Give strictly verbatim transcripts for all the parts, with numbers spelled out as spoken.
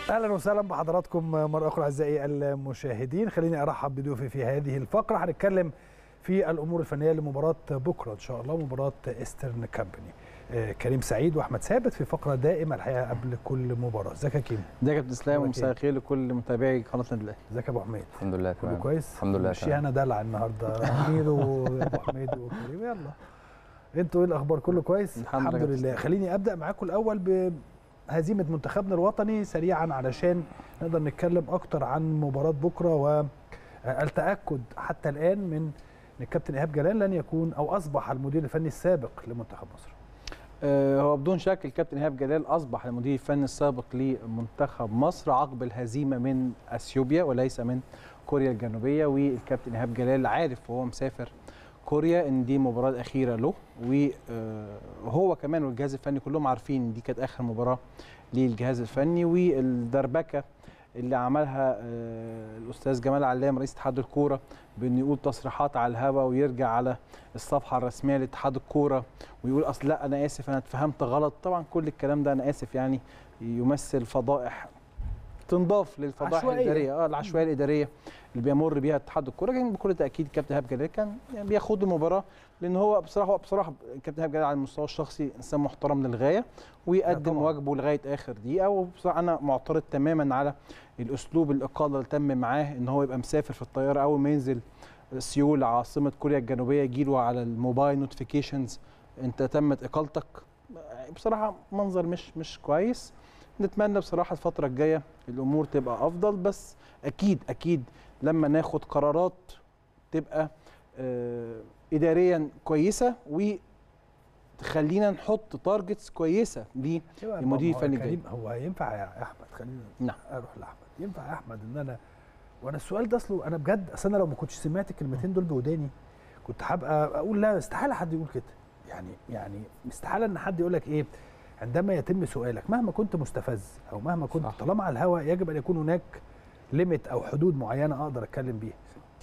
اهلا وسهلا بحضراتكم مره اخرى اعزائي المشاهدين. خليني ارحب بضيوفي في هذه الفقره. هنتكلم في الامور الفنيه لمباراه بكره ان شاء الله، مباراه ايسترن كامباني. آه كريم سعيد واحمد ثابت في فقره دائمه الحقيقه قبل كل مباراه. ازيك يا كريم؟ ازيك يا كابتن اسلام، ومساء الخير لكل متابعي قناه النادي الاهلي. ازيك يا ابو حميد؟ الحمد لله تمام. كله كويس؟ الحمد لله مشي انا دلع النهارده امير وابو حميد وكريم. يلا انتوا ايه الاخبار؟ كله كويس؟ الحمد, الحمد لله, لله. خليني ابدا معاكم الاول ب هزيمة منتخبنا الوطني سريعا علشان نقدر نتكلم أكتر عن مباراة بكرة، والتأكد حتى الآن من أن الكابتن إيهاب جلال لن يكون أو أصبح المدير الفني السابق لمنتخب مصر. آه هو بدون شك الكابتن إيهاب جلال أصبح المدير الفني السابق لمنتخب مصر عقب الهزيمة من أثيوبيا وليس من كوريا الجنوبية. والكابتن إيهاب جلال عارف وهو مسافر كوريا ان دي مباراه الاخيره له، وهو كمان والجهاز الفني كلهم عارفين ان دي كانت اخر مباراه للجهاز الفني. والدربكه اللي عملها الاستاذ جمال علام رئيس اتحاد الكوره بانه يقول تصريحات على الهواء ويرجع على الصفحه الرسميه لاتحاد الكوره ويقول اصل لا انا اسف انا اتفهمت غلط. طبعا كل الكلام ده انا اسف يعني يمثل فضائح تنضاف للفضائح الاداريه اه العشوائيه الاداريه اللي بيمر بيها اتحاد الكوره. لكن بكل تاكيد الكابتن ايهاب جلال كان يعني بياخد المباراه، لان هو بصراحه هو بصراحه الكابتن ايهاب جلال على المستوى الشخصي انسان محترم للغايه ويقدم واجبه لغايه اخر دقيقه. وبصراحه انا معترض تماما على الاسلوب الاقاله اللي تم معاه، ان هو يبقى مسافر في الطياره اول ما ينزل سيول عاصمه كوريا الجنوبيه يجي له على الموبايل نوتيفيكيشنز انت تمت اقالتك. بصراحه منظر مش مش كويس. نتمنى بصراحه الفتره الجايه الامور تبقى افضل، بس اكيد اكيد لما ناخد قرارات تبقى آه اداريا كويسه وتخلينا نحط تارجتس كويسه للمدير الفني الجاي. هو ينفع يا احمد؟ خلينا نعم اروح لاحمد. ينفع يا احمد ان انا وانا السؤال ده اصله انا بجد اصل انا لو ما كنتش سمعت الكلمتين دول بوداني كنت هبقى اقول لا استحاله حد يقول كده. يعني يعني استحاله ان حد يقول لك ايه عندما يتم سؤالك مهما كنت مستفز او مهما كنت صح. طالما على الهواء يجب ان يكون هناك ليميت او حدود معينه اقدر اتكلم بيها،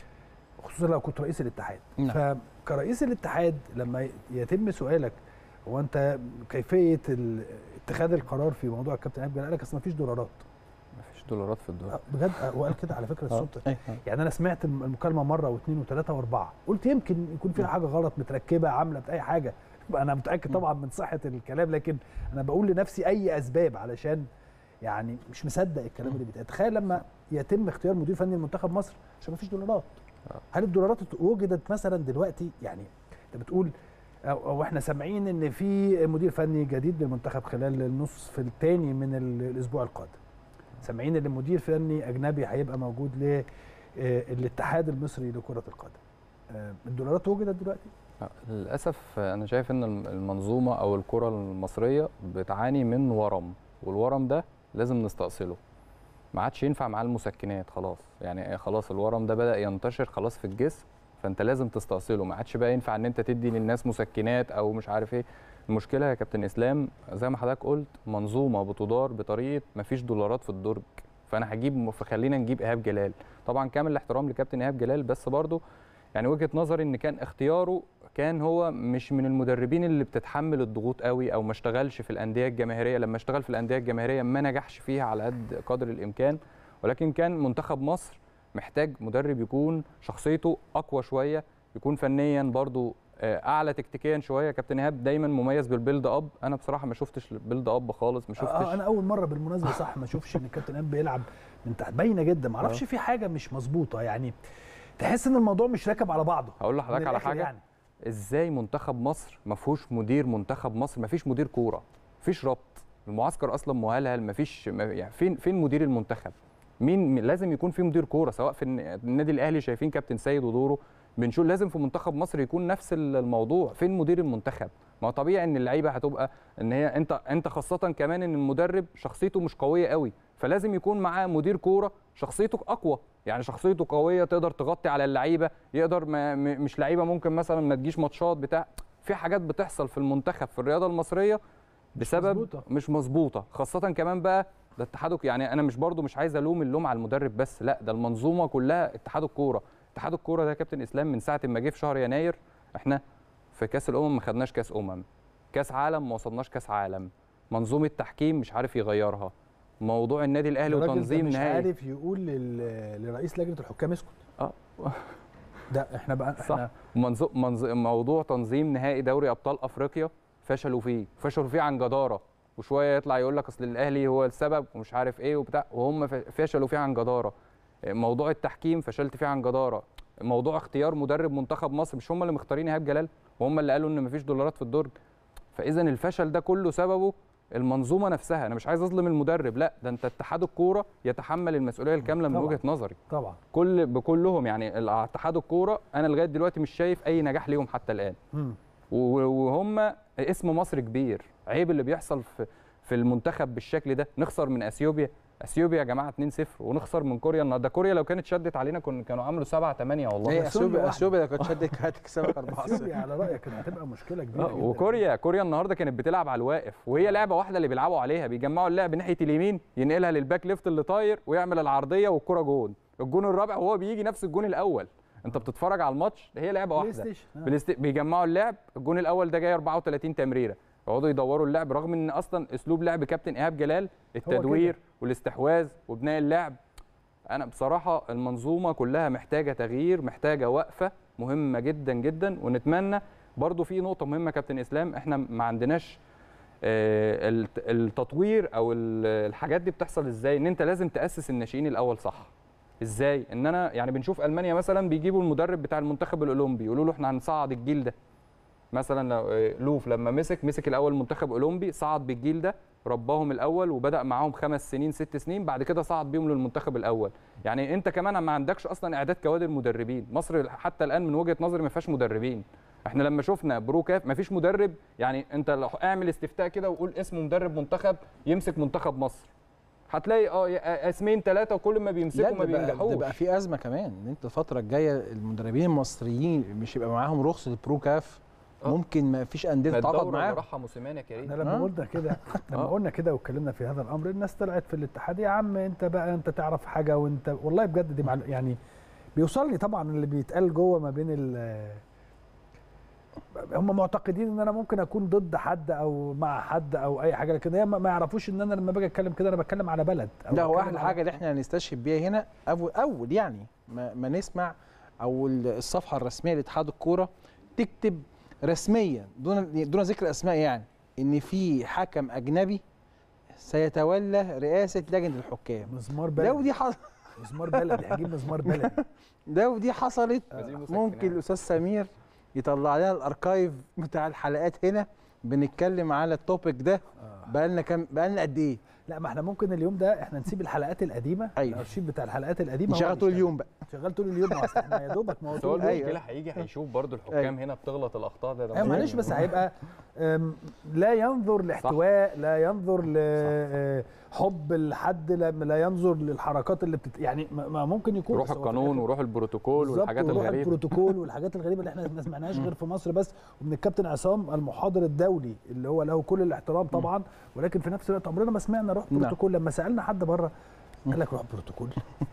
خصوصا لو كنت رئيس الاتحاد. نعم. فكرئيس الاتحاد لما يتم سؤالك هو انت كيفيه اتخاذ القرار في موضوع الكابتن ايهاب جلال، قال لك اصل ما فيش دولارات. ما فيش دولارات في الدوري بجد. وقال كده على فكره الصوت. يعني انا سمعت المكالمه مره واثنين وثلاثه واربعه، قلت يمكن يكون في حاجه غلط متركبه عامله باي حاجه. انا متاكد طبعا من صحه الكلام، لكن انا بقول لنفسي اي اسباب علشان يعني مش مصدق الكلام اللي بيتقال. تخيل لما يتم اختيار مدير فني لمنتخب مصر عشان ما فيش دولارات. هل الدولارات وجدت مثلا دلوقتي؟ يعني انت بتقول او احنا سامعين ان في مدير فني جديد للمنتخب خلال النصف الثاني من الاسبوع القادم. سامعين ان مدير فني اجنبي هيبقى موجود للاتحاد المصري لكره القدم. الدولارات وجدت دلوقتي؟ للاسف انا شايف ان المنظومه او الكره المصريه بتعاني من ورم، والورم ده لازم نستأصله. ما عادش ينفع معاه المسكنات خلاص، يعني خلاص الورم ده بدأ ينتشر خلاص في الجسم، فانت لازم تستأصله. ما عادش بقى ينفع ان انت تدي للناس مسكنات او مش عارف ايه. المشكله يا كابتن اسلام زي ما حضرتك قلت منظومه بتدار بطريقه ما فيش دولارات في الدرج، فانا هجيب فخلينا نجيب ايهاب جلال. طبعا كامل الاحترام لكابتن ايهاب جلال، بس برضه يعني وجهه نظري ان كان اختياره كان هو مش من المدربين اللي بتتحمل الضغوط قوي، او ما اشتغلش في الانديه الجماهيريه. لما اشتغل في الانديه الجماهيريه ما نجحش فيها على قد قدر الامكان، ولكن كان منتخب مصر محتاج مدرب يكون شخصيته اقوى شويه، يكون فنيا برضو اعلى تكتيكيا شويه. كابتن ايهاب دايما مميز بالبيلد اب، انا بصراحه ما شفتش البيلد اب خالص، ما شفتش. اه انا اول مره بالمناسبه صح ما اشوفش ان الكابتن ايهاب بيلعب من تحت، باينه جدا. ما اعرفش في حاجه مش مظبوطه، يعني تحس ان الموضوع مش راكب على بعضه. هقول لحضرتك على حاجه يعني. ازاي منتخب مصر ما فيهوش مدير منتخب مصر، ما فيش مدير كوره، ما فيش ربط، المعسكر اصلا مهلهل، ما فيش يعني فين فين مدير المنتخب؟ مين لازم يكون في مدير كوره، سواء في النادي الاهلي شايفين كابتن سيد ودوره بنشوف، لازم في منتخب مصر يكون نفس الموضوع. فين مدير المنتخب؟ ما طبيعي ان اللعيبه هتبقى ان هي انت انت خاصه كمان ان المدرب شخصيته مش قويه قوي، فلازم يكون معاه مدير كوره شخصيته اقوى، يعني شخصيته قويه تقدر تغطي على اللعيبه، يقدر ما مش لعيبه ممكن مثلا ما تجيش ماتشات بتاع. في حاجات بتحصل في المنتخب في الرياضه المصريه بسبب مش مظبوطه مش مظبوطه خاصه كمان بقى ده اتحاد. يعني انا مش برضو مش عايز الوم اللوم على المدرب بس، لا ده المنظومه كلها. اتحاد الكوره اتحاد الكوره ده يا كابتن اسلام من ساعه ما جه في شهر يناير احنا في كاس الامم ما خدناش كاس امم، كاس عالم ما وصلناش كاس عالم، منظومه تحكيم مش عارف يغيرها، موضوع النادي الاهلي وتنظيم مش نهائي. عارف يقول لرئيس لجنه الحكام اسكت. اه ده احنا بقى صح. منظو... منظو... موضوع تنظيم نهائي دوري ابطال افريقيا فشلوا فيه، فشلوا فيه عن جداره، وشويه يطلع يقول لك اصل الاهلي هو السبب ومش عارف ايه وبتاع، وهم فشلوا فيه عن جداره. موضوع التحكيم فشلت فيه عن جداره. موضوع اختيار مدرب منتخب مصر، مش هم اللي مختارين ايهاب جلال، وهم اللي قالوا ان مفيش دولارات في الدرج. فاذا الفشل ده كله سببه المنظومه نفسها. انا مش عايز اظلم المدرب، لا ده انت اتحاد الكوره يتحمل المسؤوليه الكامله من وجهه نظري طبعا كل بكلهم. يعني اتحاد الكوره انا لغايه دلوقتي مش شايف اي نجاح ليهم حتى الان. م. وهم اسم مصر كبير، عيب اللي بيحصل في في المنتخب بالشكل ده. نخسر من اثيوبيا، اثيوبيا يا جماعه اتنين صفر، ونخسر من كوريا النهارده. كوريا لو كانت شدت علينا كانوا عملوا سبعة تمانية والله. هي اثيوبيا اثيوبيا لو كانت شدت كانت هتكسبك أربعة صفر. اثيوبيا على رايك كانت هتبقى مشكله كبيره جدا. وكوريا كوريا النهارده كانت بتلعب على الواقف، وهي لعبه واحده اللي بيلعبوا عليها، بيجمعوا اللعب ناحيه اليمين ينقلها للباك ليفت اللي طاير ويعمل العرضيه والكره جون. الجون الرابع وهو بيجي نفس الجون الاول. انت بتتفرج على الماتش، هي لعبه واحده بلايستيشن. بيجمعوا اللعب، الجون الاول ده جاي أربعة وتلاتين تمريره، يقعدوا يدوروا اللعب، رغم ان اصلا اسلوب لعب كابتن ايهاب جلال التدوير والاستحواذ وبناء اللعب. انا بصراحه المنظومه كلها محتاجه تغيير، محتاجه وقفه مهمه جدا جدا. ونتمنى برضو في نقطه مهمه كابتن اسلام، احنا ما عندناش التطوير او الحاجات دي بتحصل ازاي، ان انت لازم تاسس الناشئين الاول صح. ازاي؟ ان انا يعني بنشوف المانيا مثلا بيجيبوا المدرب بتاع المنتخب الاولمبي يقولوا له احنا هنصعد الجيل ده. مثلا لوف لما مسك مسك الاول منتخب اولمبي، صعد بالجيل ده، رباهم الاول وبدا معاهم خمس سنين ست سنين، بعد كده صعد بيهم للمنتخب الاول. يعني انت كمان ما عندكش اصلا اعداد كوادر مدربين. مصر حتى الان من وجهه نظري ما فيهاش مدربين. احنا لما شفنا بروكاف ما فيش مدرب. يعني انت لو اعمل استفتاء كده وقول اسم مدرب منتخب يمسك منتخب مصر، هتلاقي اه اسمين ثلاثه وكل ما بيمسكوا ما بينجحوش. ده بقى في ازمه كمان، ان انت الفتره الجايه المدربين المصريين مش يبقى معاهم رخصه البروكاف. ممكن ما فيش انديه تتعاقد معاها. راحه موسيماني يا كريم. احنا لما قلنا كده لما قلنا كده واتكلمنا في هذا الامر، الناس طلعت في الاتحاد يا عم انت بقى انت تعرف حاجه، وانت والله بجد دي معلومه. يعني بيوصلني طبعا اللي بيتقال جوه ما بين ال هم معتقدين ان انا ممكن اكون ضد حد او مع حد او اي حاجه، لكن ما يعرفوش ان انا لما باجي اتكلم كده انا بتكلم على بلد. لا هو احلى حاجه اللي احنا هنستشهد بيها هنا اول اول يعني ما, ما نسمع او الصفحه الرسميه لاتحاد الكوره تكتب رسميا دون دون ذكر اسماء، يعني ان في حكم اجنبي سيتولى رئاسه لجنه الحكام. مزمار بلدي. ده ودي حصل مزمار بلدي، هجيب مزمار بلدي. ده ودي حصلت. ممكن الاستاذ سمير يطلع لنا الاركايف بتاع الحلقات هنا بنتكلم على التوبيك ده. بقى لنا كام بقى لنا قد ايه؟ لا ما احنا ممكن اليوم ده احنا نسيب الحلقات القديمه. أيوة. الارشيف بتاع الحلقات القديمه شغال طول اليوم بقى، شغال طول اليوم. اصل احنا يا دوبك موضوع المشكله هيجي هيشوف برضو الحكام أيوة. هنا بتغلط الاخطاء ده. ايوه معلش، بس هيبقى لا ينظر لاحتواء، لا ينظر لحب الحد، لا ينظر للحركات اللي بتت... يعني ما ممكن يكون روح القانون وروح البروتوكول والحاجات الغريبه. روح البروتوكول والحاجات الغريبه اللي احنا ما سمعناهاش غير في مصر بس، ومن الكابتن عصام المحاضر الدولي اللي هو له كل الاحترام طبعا، ولكن في نفس الوقت عمرنا ما سمعنا روح بروتوكول. لما سالنا حد بره قال لك روح بروتوكول.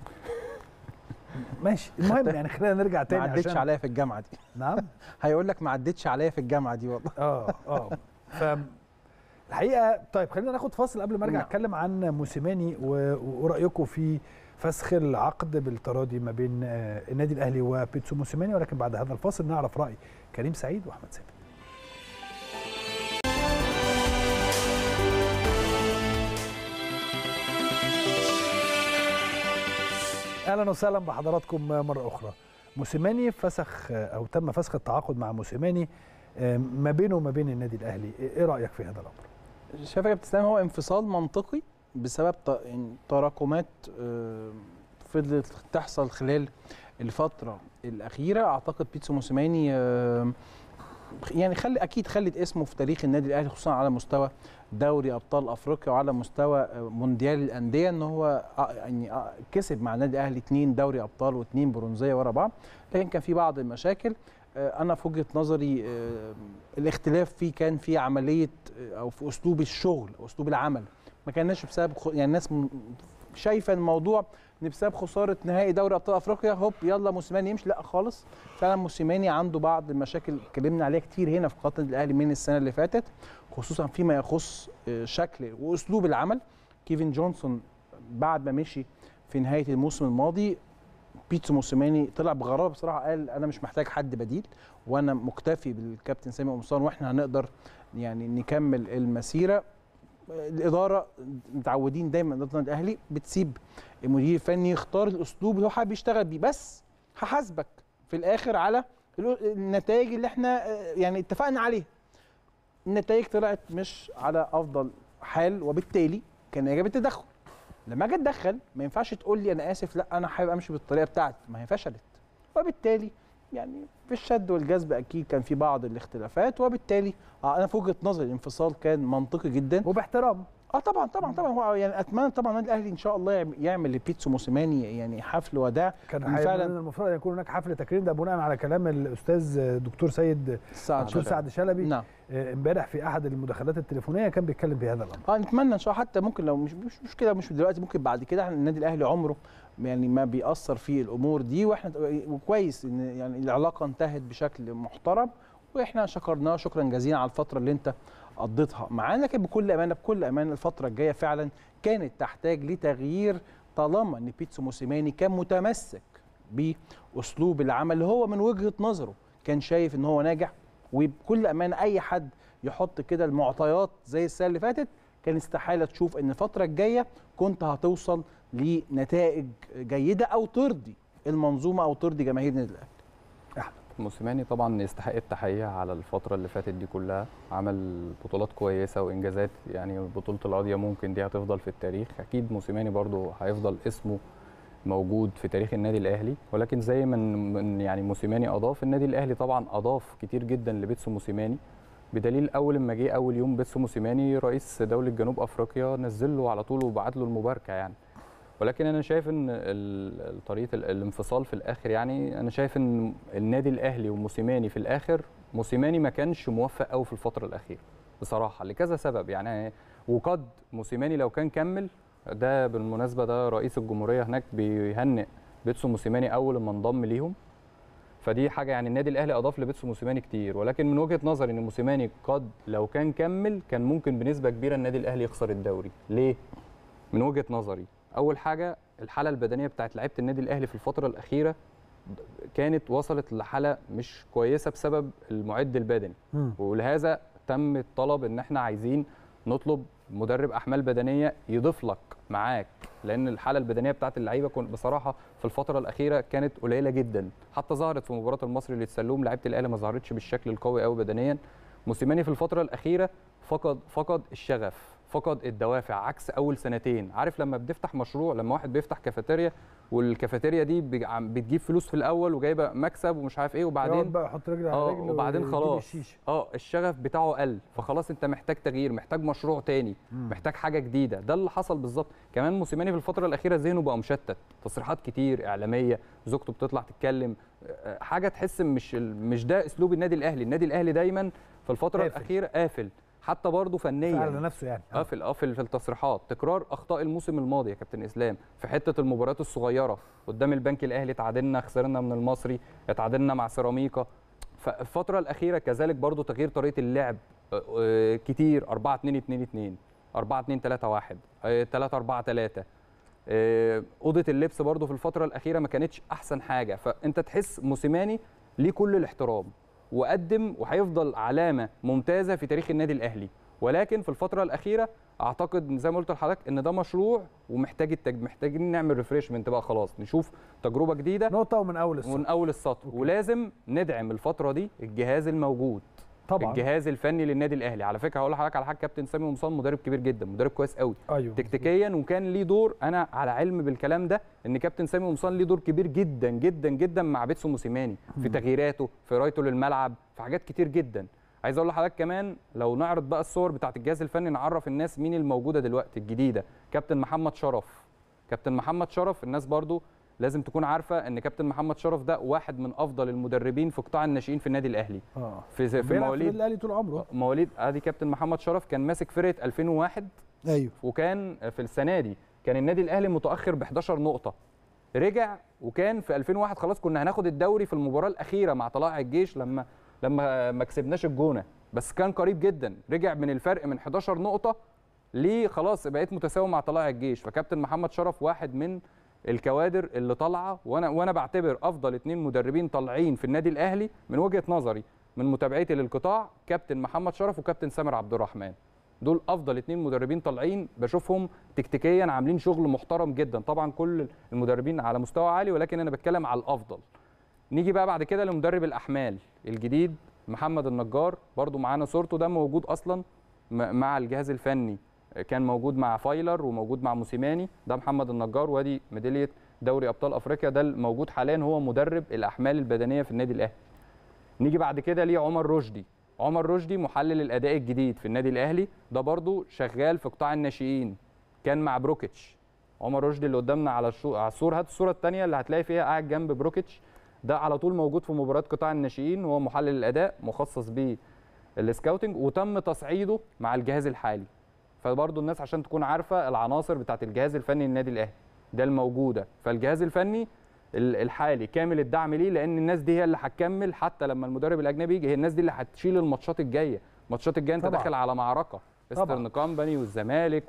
ماشي المهم يعني خلينا نرجع تاني. ما عدتش عليا في الجامعه دي. نعم هيقول لك ما عدتش عليا في الجامعه دي والله. اه اه ف الحقيقه طيب خلينا ناخد فاصل قبل ما ارجع اتكلم عن موسيماني ورايكم في فسخ العقد بالتراضي ما بين النادي الاهلي وبيتسو موسيماني، ولكن بعد هذا الفاصل نعرف راي كريم سعيد واحمد ثابت. اهلا وسهلا بحضراتكم مره اخرى. موسيماني فسخ او تم فسخ التعاقد مع موسيماني ما بينه وما بين النادي الاهلي، ايه رايك في هذا الامر؟ شايف يا كابتن اسلام هو انفصال منطقي بسبب تراكمات فضلت تحصل خلال الفتره الاخيره. اعتقد بيتسو موسيماني يعني خلي اكيد خلت اسمه في تاريخ النادي الاهلي، خصوصا على مستوى دوري ابطال افريقيا وعلى مستوى مونديال الانديه، ان هو يعني كسب مع النادي الاهلي اثنين دوري ابطال واثنين برونزيه ورا بعض. لكن كان في بعض المشاكل. انا في وجهه نظري الاختلاف فيه كان في عمليه او في اسلوب الشغل او اسلوب العمل. ما كانش بسبب يعني الناس شايفه الموضوع ان بسبب خساره نهائي دوري ابطال افريقيا هوب يلا موسيماني يمشي، لا خالص. فعلا موسيماني عنده بعض المشاكل اتكلمنا عليها كتير هنا في قناه الاهلي من السنه اللي فاتت، خصوصا فيما يخص شكل واسلوب العمل. كيفن جونسون بعد ما مشي في نهايه الموسم الماضي، بيتسو موسيماني طلع بغرابه بصراحه، قال انا مش محتاج حد بديل وانا مكتفي بالكابتن سامي قمصان واحنا هنقدر يعني نكمل المسيره. الاداره متعودين دايما اداره النادي الاهلي بتسيب المدير الفني يختار الاسلوب اللي هو حابب يشتغل بيه، بس هحاسبك في الاخر على النتائج اللي احنا يعني اتفقنا عليها. النتائج طلعت مش على افضل حال، وبالتالي كان يجب التدخل. لما اجي اتدخل ما ينفعش تقول لي انا اسف لا انا حابب امشي بالطريقه بتاعتي، ما هي فشلت. وبالتالي يعني في الشد والجذب اكيد كان في بعض الاختلافات، وبالتالي اه انا في وجهه نظري الانفصال كان منطقي جدا وباحترام. اه طبعا طبعا طبعا هو يعني اتمنى طبعا النادي الاهلي ان شاء الله يعمل لبيتسو موسيماني يعني حفل وداع. كان فعلا المفروض ان يكون هناك حفل تكريم، ده بناء على كلام الاستاذ دكتور سيد سعد دكتور سعد شلبي نعم امبارح في احد المداخلات التليفونيه كان بيتكلم بهذا الامر. اه نتمنى ان شاء الله، حتى ممكن لو مش مش مشكله مش دلوقتي، ممكن بعد كده. النادي الاهلي عمره يعني ما بيأثر في الامور دي، واحنا وكويس ان يعني العلاقه انتهت بشكل محترم، واحنا شكرناه شكرا جزيلا على الفتره اللي انت قضيتها معانا. لكن بكل امانه بكل امانه الفتره الجايه فعلا كانت تحتاج لتغيير، طالما ان بيتسو موسيماني كان متمسك باسلوب العمل اللي هو من وجهه نظره كان شايف ان هو ناجح. وبكل امانه اي حد يحط كده المعطيات زي السنه اللي فاتت كان استحاله تشوف ان الفتره الجايه كنت هتوصل لنتائج جيده او ترضي المنظومه او ترضي جماهير النادي الاهلي. احمد موسيماني طبعا يستحق التحيه على الفتره اللي فاتت دي كلها، عمل بطولات كويسه وانجازات، يعني بطوله القضيه ممكن دي هتفضل في التاريخ. اكيد موسيماني برضو هيفضل اسمه موجود في تاريخ النادي الاهلي، ولكن زي ما يعني موسيماني اضاف، النادي الاهلي طبعا اضاف كتير جدا لبيتسو موسيماني، بدليل اول لما جه اول يوم بيتسو موسيماني رئيس دوله جنوب افريقيا نزل له على طول وبعت له المباركه يعني. ولكن انا شايف ان طريقه الانفصال في الاخر، يعني انا شايف ان النادي الاهلي وموسيماني في الاخر، موسيماني ما كانش موفق قوي في الفتره الاخيره بصراحه لكذا سبب يعني. وقد موسيماني لو كان كمل، ده بالمناسبه ده رئيس الجمهوريه هناك بيهنئ بيتسو موسيماني اول ما انضم ليهم، فدي حاجه يعني النادي الاهلي اضاف لبيتسو موسيماني كتير. ولكن من وجهه نظري ان موسيماني قد لو كان كمل كان ممكن بنسبه كبيره النادي الاهلي يخسر الدوري. ليه؟ من وجهه نظري اول حاجه الحاله البدنيه بتاعت لعيبه النادي الاهلي في الفتره الاخيره كانت وصلت لحاله مش كويسه بسبب المعد البدني، ولهذا تم الطلب ان احنا عايزين نطلب مدرب احمال بدنيه يضيف لك معاك، لان الحاله البدنيه بتاعت اللعيبه كنت بصراحه في الفتره الاخيره كانت قليله جدا، حتى ظهرت في مباراه المصري اللي اتسلوم لعيبه الاهلي ما ظهرتش بالشكل القوي قوي بدنيا. موسيماني في الفتره الاخيره فقد فقد الشغف، فقد الدوافع، عكس اول سنتين. عارف لما بتفتح مشروع، لما واحد بيفتح كافيتيريا والكافيتيريا دي بتجيب فلوس في الاول وجايبه مكسب ومش عارف ايه، وبعدين بقى يحط رجل على رجل وبعدين خلاص اه الشغف بتاعه قل، فخلاص انت محتاج تغيير، محتاج مشروع تاني، مم. محتاج حاجه جديده. ده اللي حصل بالظبط. كمان موسيماني في الفتره الاخيره ذهنه بقى مشتت، تصريحات كتير اعلاميه، زوجته بتطلع تتكلم، حاجه تحس مش مش ده اسلوب النادي الاهلي. النادي الاهلي دايما في الفتره قافل. الاخيره قافل، حتى برضه فنيا على نفسه يعني قافل قافل في التصريحات، تكرار اخطاء الموسم الماضي يا كابتن اسلام في حته المباريات الصغيره. قدام البنك الاهلي تعادلنا، خسرنا من المصري، اتعادلنا مع سيراميكا. فالفتره الاخيره كذلك برضه تغيير طريقه اللعب كتير، أربعة اتنين اتنين اتنين، أربعة اتنين تلاتة واحد، تلاتة أربعة تلاتة. اوضه اللبس برضه في الفتره الاخيره ما كانتش احسن حاجه. فانت تحس موسيماني ليه كل الاحترام وقدم وهيفضل علامه ممتازه في تاريخ النادي الاهلي، ولكن في الفتره الاخيره اعتقد زي ما قلت لحضرتك ان ده مشروع ومحتاج التج... محتاجين نعمل ريفريشمنت بقى، خلاص نشوف تجربه جديده نقطه ومن اول السطر ومن اول السطر. ولازم ندعم الفتره دي الجهاز الموجود طبعا، الجهاز الفني للنادي الاهلي. على فكره هقول لحضرتك على حاجه، كابتن سامي قمصان مدرب كبير جدا، مدرب كويس قوي أيوه. تكتيكيا، وكان ليه دور، انا على علم بالكلام ده، ان كابتن سامي قمصان ليه دور كبير جدا جدا جدا مع بيتسو موسيماني في تغييراته، في قرايته للملعب، في حاجات كتير جدا. عايز اقول لحضرتك كمان لو نعرض بقى الصور بتاعه الجهاز الفني، نعرف الناس مين الموجوده دلوقتي الجديده. كابتن محمد شرف، كابتن محمد شرف الناس برضو لازم تكون عارفه ان كابتن محمد شرف ده واحد من افضل المدربين في قطاع الناشئين في النادي الاهلي. اه في في مواليد النادي الاهلي طول عمره، مواليد ادي كابتن محمد شرف كان ماسك فرقه ألفين وواحد. ايوه، وكان في السنه دي كان النادي الاهلي متاخر ب حداشر نقطه، رجع وكان في ألفين وواحد خلاص كنا هناخد الدوري في المباراه الاخيره مع طلائع الجيش لما لما ما كسبناش الجونه، بس كان قريب جدا، رجع من الفرق من حداشر نقطه ليه خلاص بقيت متساوي مع طلائع الجيش. فكابتن محمد شرف واحد من الكوادر اللي طالعه، وانا وانا بعتبر افضل اثنين مدربين طالعين في النادي الاهلي من وجهه نظري من متابعتي للقطاع، كابتن محمد شرف وكابتن سامر عبد الرحمن. دول افضل اثنين مدربين طالعين بشوفهم تكتيكيا عاملين شغل محترم جدا. طبعا كل المدربين على مستوى عالي، ولكن انا بتكلم على الافضل. نيجي بقى بعد كده لمدرب الاحمال الجديد محمد النجار، برضو معانا صورته، ده موجود اصلا مع الجهاز الفني، كان موجود مع فايلر وموجود مع موسيماني. ده محمد النجار، وادي ميداليه دوري ابطال افريقيا، ده الموجود حاليا هو مدرب الاحمال البدنيه في النادي الاهلي. نيجي بعد كده ليه عمر رشدي. عمر رشدي محلل الاداء الجديد في النادي الاهلي، ده برضو شغال في قطاع الناشئين، كان مع بروكيتش. عمر رشدي اللي قدامنا على الصوره، هات الصوره الثانيه اللي هتلاقي فيها قاعد جنب بروكيتش، ده على طول موجود في مباريات قطاع الناشئين، وهو محلل الاداء مخصص بالسكاوتنج، وتم تصعيده مع الجهاز الحالي. فبرضه الناس عشان تكون عارفه العناصر بتاعه الجهاز الفني للنادي الاهلي ده الموجوده. فالجهاز الفني الحالي كامل الدعم ليه، لان الناس دي هي اللي هتكمل حتى لما المدرب الاجنبي يجي، هي الناس دي اللي هتشيل الماتشات الجايه. الماتشات الجايه انت داخل على معركه، ايسترن كامباني والزمالك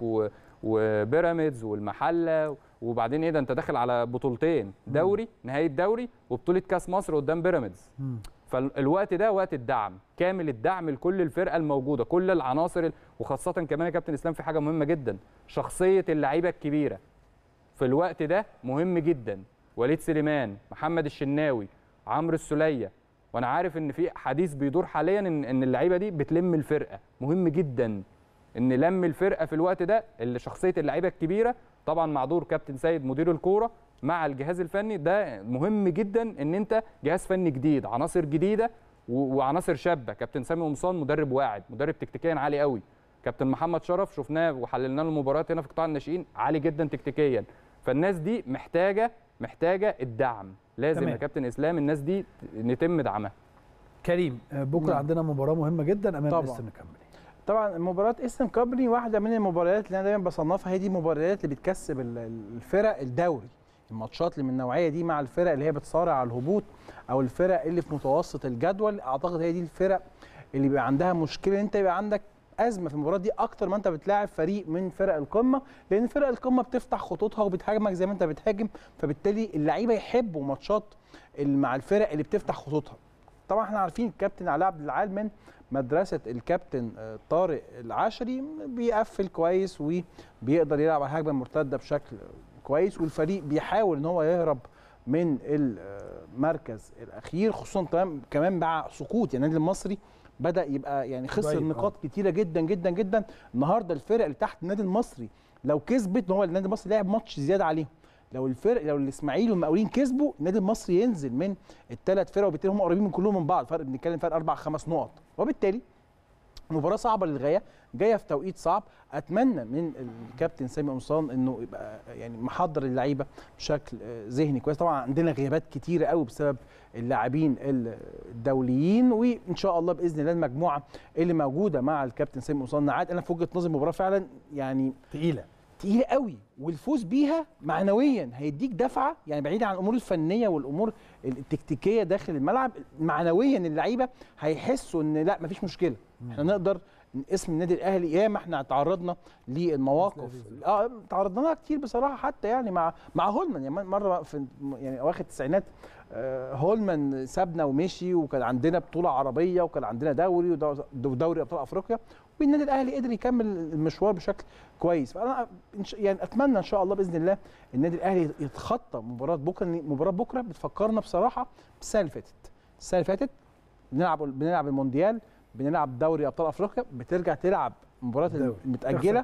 وبيراميدز والمحله، وبعدين ايه ده انت داخل على بطولتين، دوري نهائي الدوري وبطوله كاس مصر قدام بيراميدز. فالوقت ده وقت الدعم، كامل الدعم لكل الفرقه الموجوده، كل العناصر، وخاصه كمان يا كابتن اسلام في حاجه مهمه جدا، شخصيه اللعيبه الكبيره في الوقت ده مهم جدا. وليد سليمان، محمد الشناوي، عمرو السوليه، وانا عارف ان في حديث بيدور حاليا ان ان اللعيبه دي بتلم الفرقه، مهم جدا ان لم الفرقه في الوقت ده، اللي شخصيه اللعيبه الكبيره طبعا مع دور كابتن سيد مدير الكوره مع الجهاز الفني، ده مهم جدا ان انت جهاز فني جديد، عناصر جديده وعناصر شابه. كابتن سامي قمصان مدرب واعد، مدرب تكتيكيا عالي قوي. كابتن محمد شرف شفناه وحللنا له المباريات هنا في قطاع الناشئين، عالي جدا تكتيكيا. فالناس دي محتاجه محتاجه الدعم، لازم تمام. يا كابتن اسلام الناس دي نتم دعمها. كريم، بكره نعم. عندنا مباراه مهمه جدا امام ايسترن كامباني. طبعا مباراه ايسترن كامباني واحده من المباريات اللي انا دايما بصنفها، هي دي المباريات اللي بتكسب الفرق الدوري. الماتشات اللي من النوعيه دي مع الفرق اللي هي بتصارع على الهبوط او الفرق اللي في متوسط الجدول، اعتقد هي دي الفرق اللي بيبقى عندها مشكله، انت يبقى عندك ازمه في المباراه دي اكتر ما انت بتلاعب فريق من فرق القمه، لان فرق القمه بتفتح خطوطها وبتهاجمك زي ما انت بتهاجم، فبالتالي اللعيبه يحبوا ماتشات مع الفرق اللي بتفتح خطوطها. طبعا احنا عارفين الكابتن علاء عبد العال من مدرسه الكابتن طارق العشري، بيقفل كويس وبيقدر يلعب على الهجمه المرتده بشكل كويس، والفريق بيحاول ان هو يهرب من المركز الاخير، خصوصا كمان مع سقوط يعني النادي المصري بدا يبقى يعني خسر نقاط كتيره جدا جدا جدا. النهارده الفرق اللي تحت النادي المصري لو كسبت، هو النادي المصري لعب ماتش زياده عليهم، لو الفرق لو الاسماعيلي والمقاولين كسبوا النادي المصري ينزل من الثلاث فرق، وبالتالي هم قريبين من كلهم من بعض، فرق بنتكلم فرق اربع خمس نقط، وبالتالي مباراه صعبه للغايه، جايه في توقيت صعب. اتمنى من الكابتن سامي قمصان انه يبقى يعني محضر اللعيبه بشكل ذهني كويس. طبعا عندنا غيابات كتيره قوي بسبب اللاعبين الدوليين، وان شاء الله باذن الله المجموعه اللي موجوده مع الكابتن سامي قمصان نعاد. انا في وجهه نظري المباراه فعلا يعني تقيله تقيله قوي، والفوز بيها معنويا هيديك دفعه، يعني بعيدا عن الامور الفنيه والامور التكتيكيه داخل الملعب، معنويا اللعيبه هيحسوا ان لا مفيش مشكله، احنا نقدر اسم النادي الاهلي. ياما احنا تعرضنا للمواقف اه تعرضنا لها كتير بصراحه، حتى يعني مع مع هولمان، يعني مره في يعني اواخر التسعينات آه هولمان سابنا ومشي، وكان عندنا بطوله عربيه وكان عندنا دوري ودوري ابطال افريقيا، والنادي الاهلي قدر يكمل المشوار بشكل كويس. فانا يعني اتمنى ان شاء الله باذن الله النادي الاهلي يتخطى مباراه بكره. مباراه بكره بتفكرنا بصراحه بالسنه اللي فاتت. السنه اللي فاتت بنلعب بنلعب المونديال، بنلعب دوري ابطال افريقيا، بترجع تلعب مباراه المتاجله،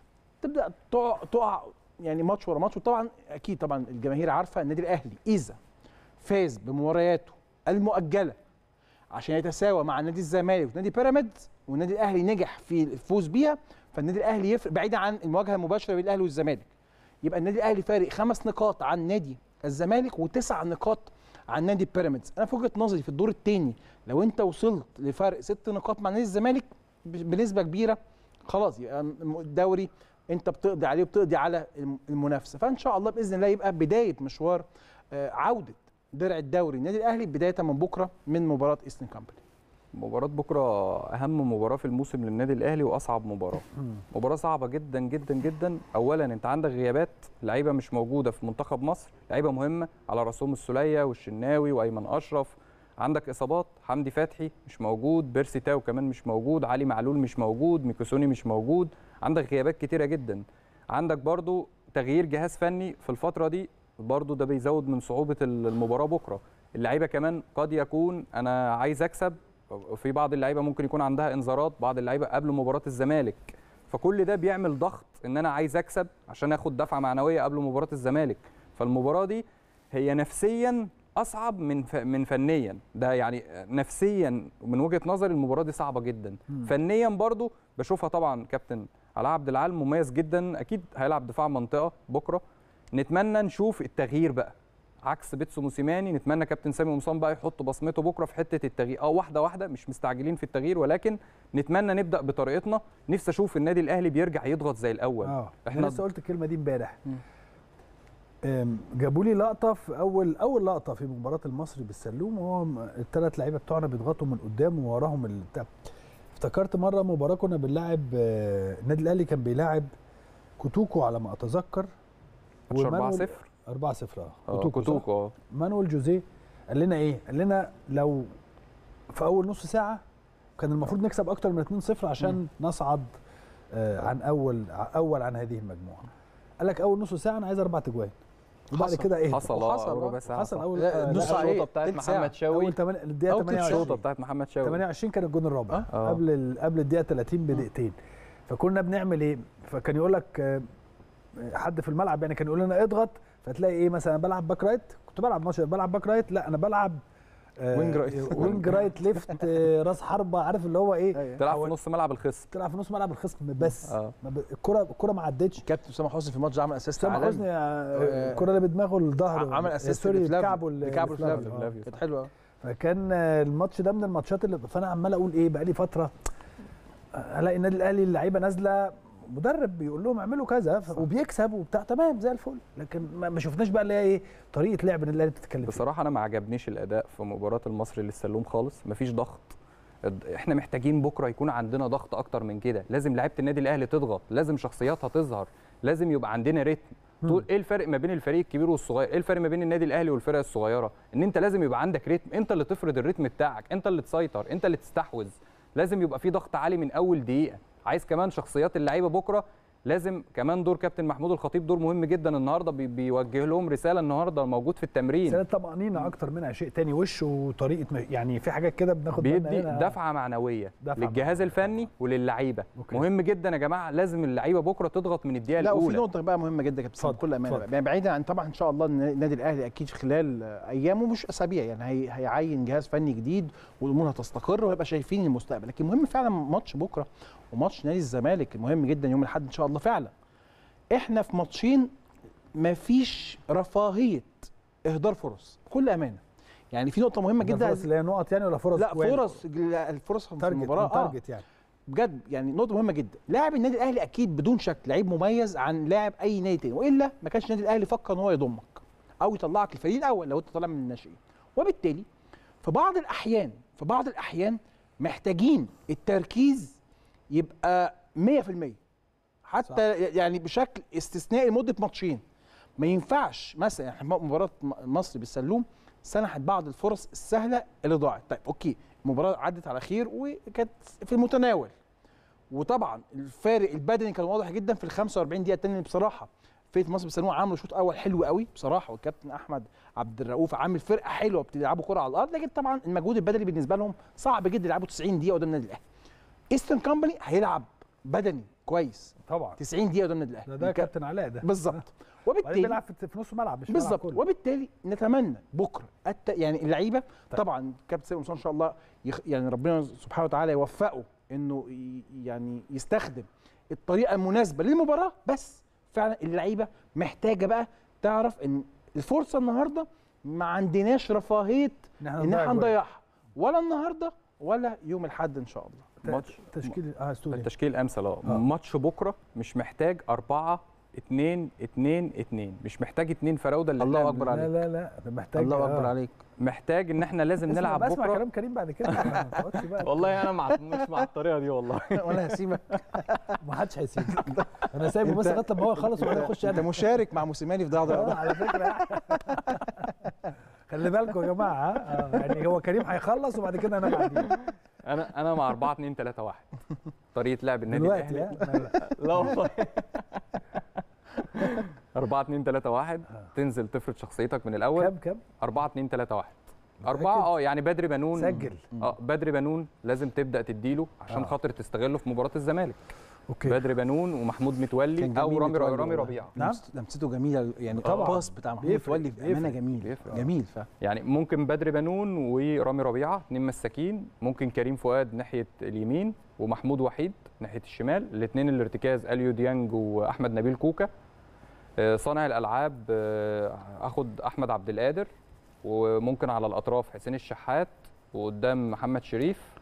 تبدا تقع تقع يعني ماتش ورا ماتش. وطبعا اكيد طبعا الجماهير عارفه النادي الاهلي اذا فاز بمبارياته المؤجله عشان يتساوى مع نادي الزمالك ونادي بيراميدز، والنادي الاهلي نجح في الفوز بيها، فالنادي الاهلي يفرق بعيدا عن المواجهه المباشره بين الاهلي والزمالك، يبقى النادي الاهلي فارق خمس نقاط عن نادي الزمالك وتسع نقاط عن نادي بيراميدز. انا في وجهه نظري في الدور الثاني لو انت وصلت لفرق ست نقاط مع نادي الزمالك بنسبه كبيره خلاص يبقى الدوري انت بتقضي عليه وبتقضي على المنافسه. فان شاء الله باذن الله يبقى بدايه مشوار عوده درع الدوري النادي الاهلي بدايه من بكره من مباراه ايسترن كامباني. مباراة بكرة أهم مباراة في الموسم للنادي الأهلي وأصعب مباراة. مباراة صعبة جدا جدا جدا. أولا أنت عندك غيابات، لعيبة مش موجودة في منتخب مصر، لعيبة مهمة على راسهم السولية والشناوي وأيمن أشرف. عندك إصابات، حمدي فتحي مش موجود، بيرسي تاو كمان مش موجود، علي معلول مش موجود، ميكوسوني مش موجود. عندك غيابات كتيرة جدا. عندك برضو تغيير جهاز فني في الفترة دي، برضو ده بيزود من صعوبة المباراة بكرة. اللعيبة كمان قد يكون أنا عايز أكسب، في بعض اللعيبه ممكن يكون عندها انذارات، بعض اللعيبه قبل مباراه الزمالك، فكل ده بيعمل ضغط ان انا عايز اكسب عشان اخد دفعه معنويه قبل مباراه الزمالك. فالمباراه دي هي نفسيا اصعب من ف... من فنيا، ده يعني نفسيا من وجهه نظري المباراه دي صعبه جدا. م. فنيا برضو بشوفها طبعا كابتن علاء عبد العال مميز جدا، اكيد هيلعب دفاع منطقه بكره. نتمنى نشوف التغيير بقى عكس بيتسو موسيماني، نتمنى كابتن سامي قمصان بقى يحط بصمته بكره في حته التغيير، اه واحده واحده مش مستعجلين في التغيير، ولكن نتمنى نبدا بطريقتنا. نفسي اشوف النادي الاهلي بيرجع يضغط زي الاول. اه احنا لسه قلت الكلمه دي امبارح. جابوا لي لقطه في اول اول لقطه في مباراه المصري بالسلوم، وهو الثلاث لعيبه بتوعنا بيضغطوا من قدام ووراهم البتاع. افتكرت مره مباراه كنا بنلاعب النادي الاهلي كان بيلاعب كوتوكو على ما اتذكر، أربعة صفر أربعة صفر اه كوتوكو كوتوكو اه مانويل جوزيه قال لنا ايه؟ قال لنا لو في اول نص ساعه كان المفروض نكسب اكتر من اتنين صفر عشان م. نصعد آه عن اول اول عن هذه المجموعه. قال لك اول نص ساعه انا عايز اربع تجوان، وبعد كده ايه؟ حصل حصل ربع ساعه، حصل اول نص الشوطه بتاعت محمد شوقي، اول الدقيقه تمانية وعشرين الشوطه بتاعت محمد شوقي تمانية وعشرين كان الجون الرابع أه؟ قبل قبل الدقيقه تلاتين بدقيقتين. فكنا بنعمل ايه؟ فكان يقول لك حد في الملعب يعني كان يقول لنا اضغط، فتلاقي ايه مثلا انا بلعب باك رايت، كنت بلعب ماتش بلعب باك رايت، لا انا بلعب آه وينج رايت وينج رايت ليفت آه راس حربه، عارف اللي هو ايه؟ تلعب في نص ملعب الخصم، تلعب في نص ملعب الخصم بس. آه. الكره الكره ما عدتش. كابتن اسامه حسني في الماتش عمل اسيست عالمي. اسامه حسني الكره اللي بدماغه الظهر عمل اسيست سوري بكعبه بكعبه فلافيو، كانت حلوه. فكان الماتش ده من الماتشات اللي فانا عمال اقول ايه بقى لي فتره، الاقي النادي الاهلي اللعيبه نازله مدرب بيقول لهم اعملوا كذا وبيكسب وبتاع تمام زي الفل، لكن ما شفناش بقى اللي هي ايه طريقه لعب النادي الاهلي بتتكلم فيه. بصراحه انا ما عجبنيش الاداء في مباراه المصري للسلوم خالص، مفيش ضغط. احنا محتاجين بكره يكون عندنا ضغط اكتر من كده، لازم لعيبه النادي الاهلي تضغط، لازم شخصياتها تظهر، لازم يبقى عندنا ريتم. طول ايه الفرق ما بين الفريق الكبير والصغير؟ ايه الفرق ما بين النادي الاهلي والفرق الصغيره؟ ان انت لازم يبقى عندك ريتم، انت اللي تفرض الريتم بتاعك، انت اللي تسيطر، انت اللي تستحوذ. لازم يبقى في ضغط عالي من اول دقيقه. عايز كمان شخصيات اللعيبه بكره، لازم كمان دور كابتن محمود الخطيب دور مهم جدا النهارده، بي بيوجه لهم رساله النهارده موجود في التمرين، رساله طمانينه اكتر منها شيء تاني، وش وطريقه يعني في حاجات كده بناخد بيدي دفعه معنويه دفعة للجهاز الفني وللعيبه. مهم جدا يا جماعه، لازم اللعيبه بكره تضغط من الدقيقه الاولى. لا وفي نقطه بقى مهمه جدا يا كابتن بكل امانه، يعني بعيدا عن طبعا ان شاء الله النادي الاهلي اكيد خلال ايام ومش اسابيع يعني هي هيعين جهاز فني جديد والامور هتستقر وهيبقى شايفين المستقبل، لكن مهم فعلا ماتش بكره وماتش نادي الزمالك مهم جدا يوم الاحد ان شاء الله. فعلا احنا في ماتشين مفيش رفاهيه اهدار فرص بكل امانه، يعني في نقطه مهمه جدا. فرص اللي هي نقط يعني ولا فرص؟ لا فرص، الفرص في المباراه اه تارجت يعني بجد، يعني نقطه مهمه جدا. لاعب النادي الاهلي اكيد بدون شك لعيب مميز عن لاعب اي نادي تاني، والا ما كانش النادي الاهلي فكر ان هو يضمك او يطلعك الفريق الاول لو انت طالع من الناشئين. وبالتالي في بعض الاحيان في بعض الاحيان محتاجين التركيز يبقى مية في المية حتى صح. يعني بشكل استثنائي لمده ماتشين. ما ينفعش مثلا احنا مباراه مصر بالسلوم سنحت بعض الفرص السهله اللي ضاعت. طيب اوكي المباراه عدت على خير وكانت في المتناول، وطبعا الفارق البدني كان واضح جدا في ال خمسة وأربعين دقيقه الثانيه. بصراحه فرقه مصر بالسلوم عملوا شوط اول حلو قوي بصراحه، والكابتن احمد عبد الرؤوف عامل فرقه حلوه بتلعبوا كره على الارض، لكن طبعا المجهود البدني بالنسبه لهم صعب جدا يلعبوا تسعين دقيقه قدام النادي الاهلي. ايسترن كومباني هيلعب بدني كويس طبعا تسعين دقيقه قدام النادي الاهلي، ده, ده كابتن علاء ده بالظبط. وبالتالي بيلعب في نص ملعب مش بالظبط، وبالتالي نتمنى بكره الت... يعني اللعيبه طيب. طبعا كابتن سيد ان شاء الله يخ... يعني ربنا سبحانه وتعالى يوفقه انه ي... يعني يستخدم الطريقه المناسبه للمباراه، بس فعلا اللعيبه محتاجه بقى تعرف ان الفرصه النهارده ما عندناش رفاهيه ان احنا نضيعها ولا النهارده ولا يوم الاحد ان شاء الله. ماتش تشكيل اه التشكيل الامثل اه ماتش بكره مش محتاج أربعة اتنين اتنين اتنين، مش محتاج اتنين فراوده اللي الله اكبر عليك. لا لا لا ده محتاج الله اكبر عليك. محتاج ان احنا لازم نلعب بكره. اسمع كلام كريم بعد كده ما تقعدش بقى. والله انا مع مش مع الطريقه دي والله. ولا هسيبك. ما حدش هيسيبك. انا سايبه بس لغايه لما هو يخلص وبعدين اخش انا. انت مشارك مع موسيماني في ده على فكره. خلي بالكم يا جماعه اه يعني هو كريم هيخلص وبعد كده انا بعدين. انا انا مع أربعة اتنين تلاتة واحد طريقه لعب النادي الاهلي. لا والله. أربعة اتنين تلاتة واحد تنزل تفرض شخصيتك من الاول. كام كام؟ أربعة اتنين تلاتة واحد. أربعة اه يعني بدري بنون سجل. اه بدري بنون لازم تبدا تديله عشان آه. خاطر تستغله في مباراه الزمالك. اوكي. بدري بنون ومحمود متولي او رامي رامي ربيعه. نعم لمسته جميله يعني. الباص بتاع محمود متولي بامانه جميل جميل. ف يعني ممكن بدري بنون ورامي ربيعه اثنين مساكين، ممكن كريم فؤاد ناحيه اليمين ومحمود وحيد ناحيه الشمال، الاثنين الارتكاز اليو ديانج واحمد نبيل كوكا. صانع الالعاب اخد احمد عبد القادر، وممكن على الاطراف حسين الشحات وقدام محمد شريف،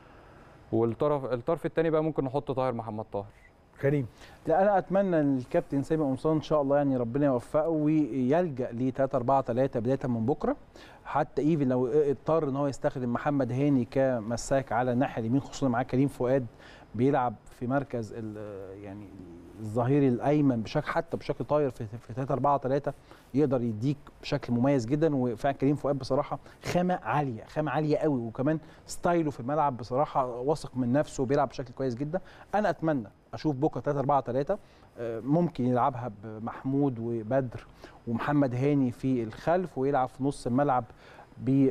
والطرف الطرف الثاني بقى ممكن نحط طاهر محمد طاهر. كريم. لا انا اتمنى ان الكابتن سامي قمصان ان شاء الله يعني ربنا يوفقه ويلجا ل ثلاثة أربعة ثلاثة بدايه من بكره، حتى ايفن لو اضطر ان هو يستخدم محمد هاني كمساك على الناحيه اليمين، خصوصا معاه كريم فؤاد بيلعب في مركز يعني الظهير الايمن بشكل حتى بشكل طاير في في ثلاثة أربعة ثلاثة يقدر يديك بشكل مميز جدا. وفعلا كريم فؤاد بصراحه خامه عاليه خامه عاليه قوي، وكمان ستايله في الملعب بصراحه واثق من نفسه وبيلعب بشكل كويس جدا. انا اتمنى اشوف بكره ثلاثة أربعة ثلاثة ممكن يلعبها بمحمود وبدر ومحمد هاني في الخلف، ويلعب في نص الملعب ب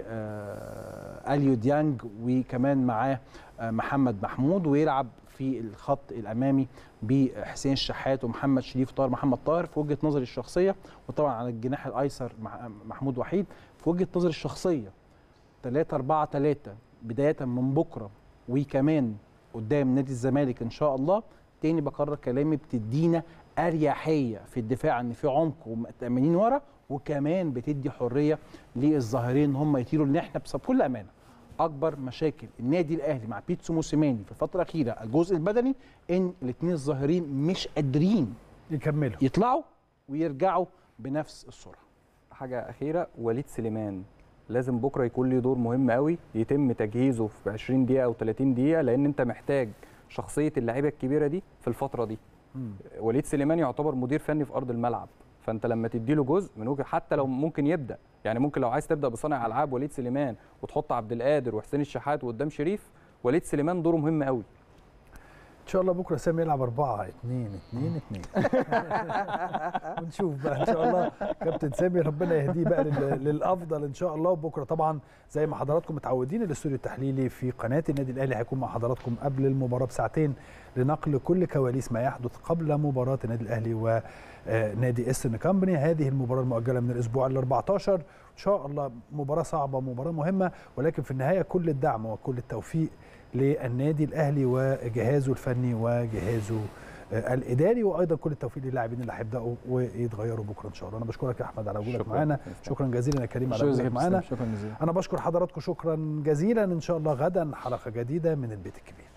اليو ديانج وكمان معاه محمد محمود، ويلعب في الخط الامامي بحسين الشحات ومحمد شريف وطاهر محمد طاهر. في وجهه نظري الشخصيه، وطبعا على الجناح الايسر محمود وحيد. في وجهه نظري الشخصيه ثلاثة أربعة ثلاثة بدايه من بكره، وكمان قدام نادي الزمالك ان شاء الله. تاني بكرر كلامي، بتدينا اريحيه في الدفاع ان في عمق ومتامنين ورا، وكمان بتدي حريه للظاهرين ان هم يطيروا. اللي احنا بكل امانه اكبر مشاكل النادي الاهلي مع بيتسو موسيماني في الفتره الاخيره الجزء البدني، ان الاثنين الظاهرين مش قادرين يكملوا يطلعوا ويرجعوا بنفس السرعه. حاجه اخيره، وليد سليمان لازم بكره يكون له دور مهم قوي، يتم تجهيزه في عشرين دقيقه او ثلاثين دقيقه، لان انت محتاج شخصيه اللعيبه الكبيره دي في الفتره دي. مم. وليد سليمان يعتبر مدير فني في ارض الملعب، فانت لما تديله جزء من وجه حتى لو ممكن يبدا، يعني ممكن لو عايز تبدا بصانع العاب وليد سليمان وتحط عبد القادر وحسين الشحات وقدام شريف، وليد سليمان دوره مهم قوي. ان شاء الله بكره سامي يلعب أربعة اتنين اتنين اتنين. ونشوف بقى ان شاء الله كابتن سامي ربنا يهديه بقى للافضل ان شاء الله. وبكره طبعا زي ما حضراتكم متعودين الاستوديو التحليلي في قناه النادي الاهلي هيكون مع حضراتكم قبل المباراه بساعتين لنقل كل كواليس ما يحدث قبل مباراه النادي الاهلي ونادي إيسترن كامباني. هذه المباراه المؤجله من الاسبوع ال أربعتاشر ان شاء الله. مباراه صعبه مباراه مهمه، ولكن في النهايه كل الدعم وكل التوفيق للنادي الاهلي وجهازه الفني وجهازه الاداري، وايضا كل التوفيق للاعبين اللي هيبداوا ويتغيروا بكره ان شاء الله. انا بشكرك يا احمد على وجودك معانا، شكرا جزيلا يا كريم على وجودك معانا. شكرا جزيلا. انا بشكر حضراتكم شكرا جزيلا. ان شاء الله غدا حلقه جديده من البيت الكبير.